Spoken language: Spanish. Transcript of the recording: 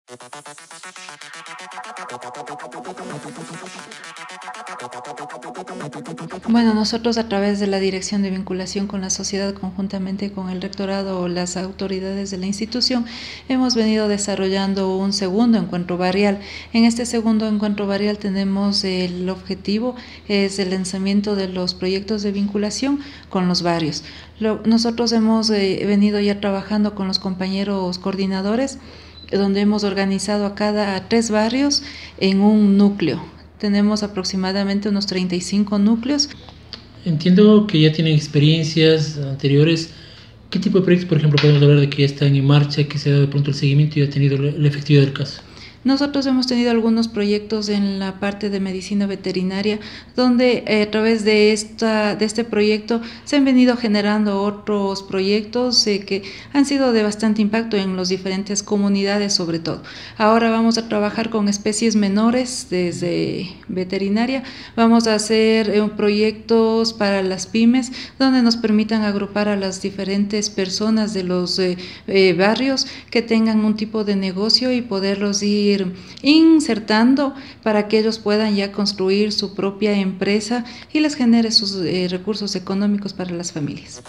Bueno, nosotros a través de la Dirección de Vinculación con la Sociedad, conjuntamente con el rectorado o las autoridades de la institución, hemos venido desarrollando un segundo encuentro barrial. En este segundo encuentro barrial tenemos el objetivo, es el lanzamiento de los proyectos de vinculación con los barrios. Nosotros hemos venido ya trabajando con los compañeros coordinadores, donde hemos organizado a cada 3 barrios en un núcleo. Tenemos aproximadamente unos 35 núcleos. Entiendo que ya tienen experiencias anteriores. ¿Qué tipo de proyectos, por ejemplo, podemos hablar de que ya están en marcha, que se ha dado de pronto el seguimiento y ha tenido la efectividad del caso? Nosotros hemos tenido algunos proyectos en la parte de medicina veterinaria, donde a través de este proyecto se han venido generando otros proyectos que han sido de bastante impacto en las diferentes comunidades, sobre todo. Ahora vamos a trabajar con especies menores desde veterinaria. Vamos a hacer proyectos para las pymes, donde nos permitan agrupar a las diferentes personas de los barrios que tengan un tipo de negocio y poderlos ir insertando para que ellos puedan ya construir su propia empresa y les genere sus recursos económicos para las familias.